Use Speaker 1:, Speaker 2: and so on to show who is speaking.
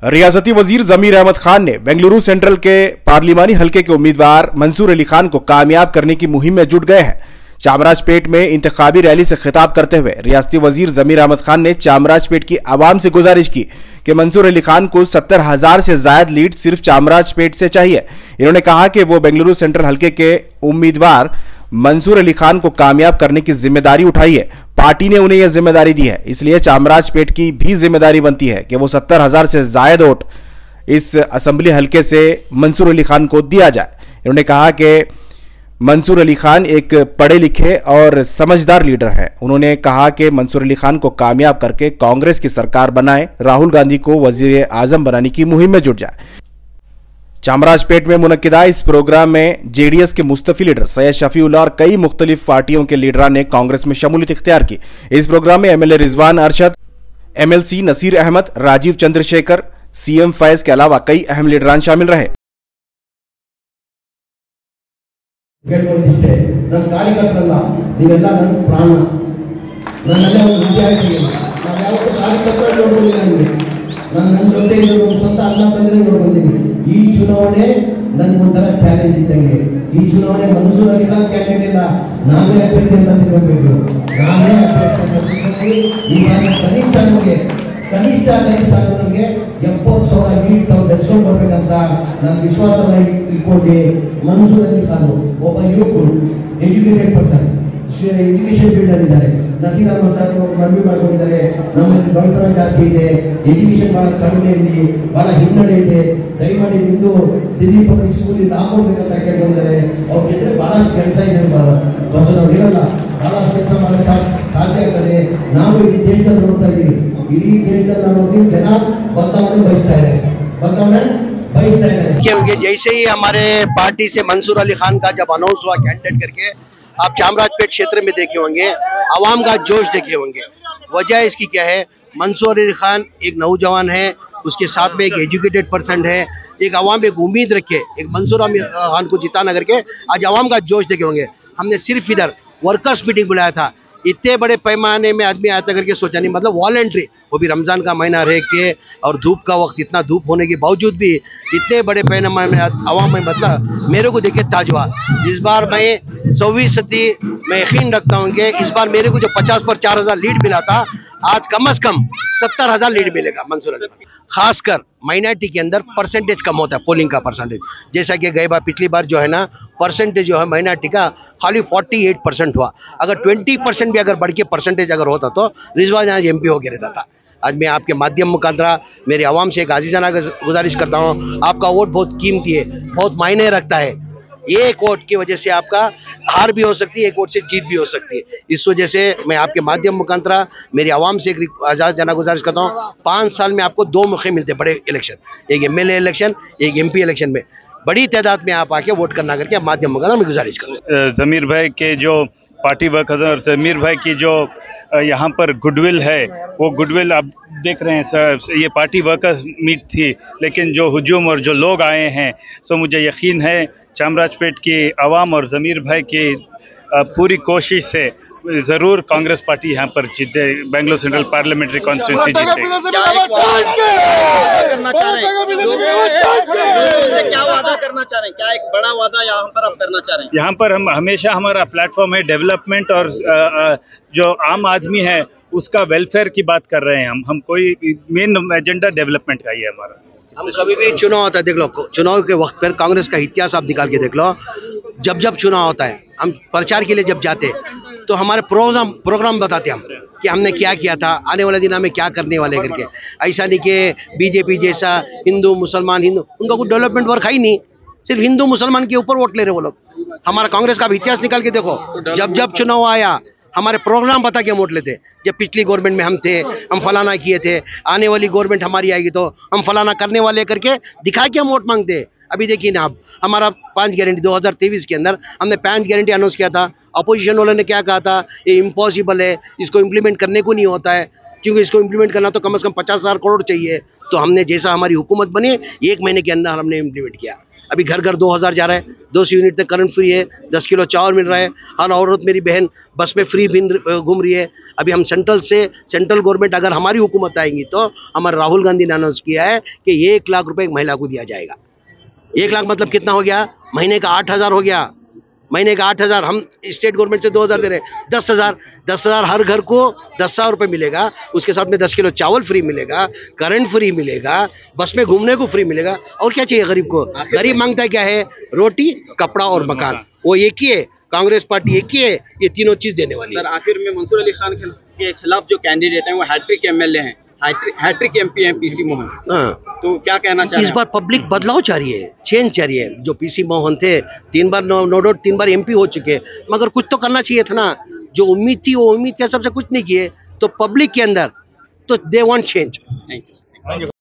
Speaker 1: रियासती वजीर जमीर अहमद खान ने बेंगलुरु सेंट्रल के पार्लिमानी हलके के उम्मीदवार मंसूर अली खान को कामयाब करने की मुहिम में जुट गए हैं। चामराजपेट में इंतखाबी रैली से खिताब करते हुए रियासती वजीर जमीर अहमद खान ने चामराजपेट की आवाम से गुजारिश की कि मंसूर अली खान को 70,000 से ज्यादा लीड सिर्फ चामराजपेट से चाहिए। इन्होंने कहा कि वो बेंगलुरु सेंट्रल हलके के उम्मीदवार मंसूर अली खान को कामयाब करने की जिम्मेदारी उठाई है। पार्टी ने उन्हें यह जिम्मेदारी दी है, इसलिए चामराजपेट की भी जिम्मेदारी बनती है कि वो 70,000 से ज्यादा वोट इस असेंबली हलके से मंसूर अली खान को दिया जाए। इन्होंने कहा कि मंसूर अली खान एक पढ़े लिखे और समझदार लीडर हैं। उन्होंने कहा कि मंसूर अली खान को कामयाब करके कांग्रेस की सरकार बनाए, राहुल गांधी को वजीर आजम बनाने की मुहिम में जुट जाए। चामराजपेट में मुनक्किदा इस प्रोग्राम में जेडीएस के मुस्तफी लीडर सैयद शफीउल्लाह और कई मुख्तलिफ पार्टियों के लीडरान ने कांग्रेस में शमूलियत इख्तियार की। इस प्रोग्राम में MLA Rizwan Arshad, MLC Naseer Ahmed, Rajeev Chandrashekhar, CM Faiz के अलावा कई अहम लीडरान शामिल रहे।
Speaker 2: ಈ ಚುನಾವಣೆ ನನಗೊಂಥರ ಚಾಲೆಂಜ್ ಇದ್ದಂಗೆ। ಈ ಚುನಾವಣೆ ಮಂಜೂರ್ ಅಲಿ ಖಾನ್ ಕ್ಯಾಂಡಿಡೇಟ್ ಇಲ್ಲ, ನಾನೇ ಅಭ್ಯರ್ಥಿ ಅಂತ ತಿಳ್ಕೊಬೇಕು। ನಾನೇ ಅಭ್ಯರ್ಥಿ ಅಂತ ತಿಳ್ಕೊಂಡು ಈ ಬಾರಿ ಕನಿಷ್ಠ ನಮಗೆ 70,000 ಲೀಡ್ ತಾವು ಗೆಲ್ಸ್ಕೊಂಡು ಬರ್ಬೇಕಂತ ನಾನು ವಿಶ್ವಾಸನ ಇಟ್ಕೊಂಡು ಮಂಜೂರ್ ಅಲಿ ಖಾನ್ ಒಬ್ಬ ಯುವಕರು, ಎಜುಕೇಟೆಡ್ ಪರ್ಸನ್, ಎಜುಕೇಶನ್ ಫೀಲ್ಡ್ ಅಲ್ಲಿ ಇದ್ದಾರೆ। ನಸೀರ್ ಅಹಮದ್ ಸರ್ ಮನವಿ ಮಾಡ್ಕೊಂಡಿದ್ದಾರೆ, ನಮ್ಮಲ್ಲಿ ಬಡತನ ಜಾಸ್ತಿ ಇದೆ, ಎಜುಕೇಶನ್ ಬಹಳ ಕಡಿಮೆ ಇದೆ, ಬಹಳ ಹಿನ್ನಡೆ ಇದೆ, ದಯಮಾಡಿ ನಿಮ್ದು ದಿಲ್ಲಿ ಪಬ್ಲಿಕ್ ಸ್ಕೂಲ್ ಇಂದ ಹಾಕೋಬೇಕಂತ ಕೇಳ್ಕೊಂಡಿದ್ದಾರೆ। ಅವ್ರ ಜೊತೆ ಬಹಳಷ್ಟು ಕೆಲಸ ಇದೆ, ನಾವು ಇರಲ್ಲ, ಬಹಳಷ್ಟು ಕೆಲಸ ಮಾಡಕ್ಕೆ ಸಾಧ್ಯ ಆಗ್ತದೆ। ನಾವು ಇಡೀ ದೇಶದಲ್ಲಿ ನೋಡ್ತಾ ಇದ್ದೀವಿ, ಇಡೀ ದೇಶದಲ್ಲಿ ನಾವು ನೋಡ್ತೀವಿ, ಜನ ಬದಲಾವಣೆ ಬಯಸ್ತಾ ಇದ್ದಾರೆ,
Speaker 3: क्योंकि जैसे ही हमारे पार्टी से मंसूर अली खान का जब अनाउंस हुआ कैंडिडेट करके, आप चामराजपेट क्षेत्र में देखे होंगे, आवाम का जोश देखे होंगे। वजह इसकी क्या है? मंसूर अली खान एक नौजवान है, उसके साथ में एक एजुकेटेड पर्सन है, एक आवाम एक उम्मीद रखे एक मंसूर अली खान को जिताना करके आज आवाम का जोश देखे होंगे। हमने सिर्फ इधर वर्कर्स मीटिंग बुलाया था, इतने बड़े पैमाने में आदमी आता करके सोचा नहीं, मतलब वॉलंटरी, वो भी रमज़ान का महीना रह के और धूप का वक्त, इतना धूप होने के बावजूद भी इतने बड़े पैमाने में आवाम में, मतलब मेरे को देखे ताज हुआ। इस बार मैं 100% मैं यकीन रखता हूँ कि इस बार मेरे को जो 50 पर 4,000 लीड मिला था, आज कम से कम 70,000 लीड मिलेगा मंसूर अली। खासकर माइनॉरिटी के अंदर परसेंटेज कम होता है, पोलिंग का परसेंटेज। जैसा कि गई बार पिछली बार जो है ना, परसेंटेज जो है माइनॉरिटी का खाली 48% हुआ। अगर 20% भी अगर बढ़ के परसेंटेज अगर होता तो रिजवान आज MP हो गया रहता था। आज मैं आपके माध्यम मुखांतरा मेरी आवाम से एक आजीजाना गुजारिश करता हूँ, आपका वोट बहुत कीमती है, बहुत मायने रखता है। एक वोट की वजह से आपका हार भी हो सकती है, एक वोट से जीत भी हो सकती है। इस वजह से मैं आपके माध्यम मुखांतरा मेरी आवाम से एक आजादाना गुजारिश करता हूँ, 5 साल में आपको 2 मौके मिलते हैं बड़े इलेक्शन, एक MLA इलेक्शन, एक MP इलेक्शन में बड़ी तादाद में आप आके वोट करना करके माध्यम मुखांतरा में गुजारिश करूँ।
Speaker 4: जमीर भाई के जो पार्टी वर्कर और जमीर भाई की जो यहाँ पर गुडविल है, वो गुडविल आप देख रहे हैं सर, ये पार्टी वर्कर्स मीट थी, लेकिन जो हुजूम और जो लोग आए हैं, सो मुझे यकीन है चामराजपेट की आवाम और जमीर भाई की पूरी कोशिश से ज़रूर कांग्रेस पार्टी यहाँ पर जीते, बेंगलुरु सेंट्रल पार्लियामेंट्री कॉन्स्टिट्यूंसी जीते।
Speaker 3: क्या वादा करना चाह रहे हैं? क्या एक बड़ा वादा यहाँ पर आप करना चाह रहे हैं?
Speaker 4: यहाँ पर हम हमेशा हमारा प्लेटफॉर्म है डेवलपमेंट और जो आम आदमी है उसका वेलफेयर की बात कर रहे हैं। हम कोई मेन एजेंडा डेवलपमेंट का ही है हमारा।
Speaker 3: हम कभी भी चुनाव होता है, देख लो चुनाव के वक्त पर कांग्रेस का इतिहास आप निकाल के देख लो, जब चुनाव होता है, हम प्रचार के लिए जब जाते तो हमारे प्रोग्राम बताते हम कि हमने क्या किया था, आने वाले दिन हमें क्या करने वाले करके। ऐसा नहीं कि बीजेपी जैसा हिंदू मुसलमान उनका कोई डेवलपमेंट वर्क है ही नहीं, सिर्फ हिंदू मुसलमान के ऊपर वोट ले रहे वो लोग। हमारा कांग्रेस का इतिहास निकाल के देखो, जब चुनाव आया हमारे प्रोग्राम बता के वोट लेते। जब पिछली गवर्नमेंट में हम थे, हम फलाना किए थे, आने वाली गवर्नमेंट हमारी आएगी तो हम फलाना करने वाले करके दिखा के हम वोट मांगते। अभी देखिए ना आप, हमारा 5 गारंटी 2023 के अंदर हमने 5 गारंटी अनाउंस किया था। अपोजिशन वालों ने क्या कहा था, ये इम्पॉसिबल है, इसको इम्प्लीमेंट करने को नहीं होता है, क्योंकि इसको इम्प्लीमेंट करना तो कम से कम 50,000 करोड़ चाहिए। तो हमने जैसा हमारी हुकूमत बनी 1 महीने के अंदर हमने इम्प्लीमेंट किया। अभी घर घर 2000 जा रहा है, 200 यूनिट तक करंट फ्री है, 10 किलो चावल मिल रहा है, हर औरत मेरी बहन बस में फ्री भी घूम रही है। अभी हम सेंट्रल गवर्नमेंट अगर हमारी हुकूमत आएंगी तो हमारे राहुल गांधी ने अनाउंस किया है कि 1 लाख रुपए एक महिला को दिया जाएगा। 1 लाख मतलब कितना हो गया? महीने का 8000 हो गया, महीने का 8000। हम स्टेट गवर्नमेंट से 2000 दे रहे हैं, 10,000 हर घर को 10,000 रुपये मिलेगा। उसके साथ में 10 किलो चावल फ्री मिलेगा, करंट फ्री मिलेगा, बस में घूमने को फ्री मिलेगा। और क्या चाहिए गरीब को? गरीब मांगता है क्या है? रोटी, कपड़ा और मकान। वो एक ही है, कांग्रेस पार्टी एक ही है, ये तीनों चीज देने वाली है।
Speaker 5: सर आखिर में मंसूर अली खान के खिलाफ जो कैंडिडेट हैं वो हैट्रिक एमएलए हैं, हैट्रिक एमपी हैं पीसी मोहन।
Speaker 3: हाँ,
Speaker 5: तो क्या कहना चाह रहे
Speaker 3: इस
Speaker 5: हैं?
Speaker 3: बार पब्लिक बदलाव चाह रही है, चेंज चाह रही है। जो पीसी मोहन थे 3 बार नो डाउट 3 बार एमपी हो चुके, मगर कुछ तो करना चाहिए था ना। जो उम्मीद थी वो उम्मीद के सबसे कुछ नहीं किए, तो पब्लिक के अंदर तो they want change.
Speaker 5: Thank you.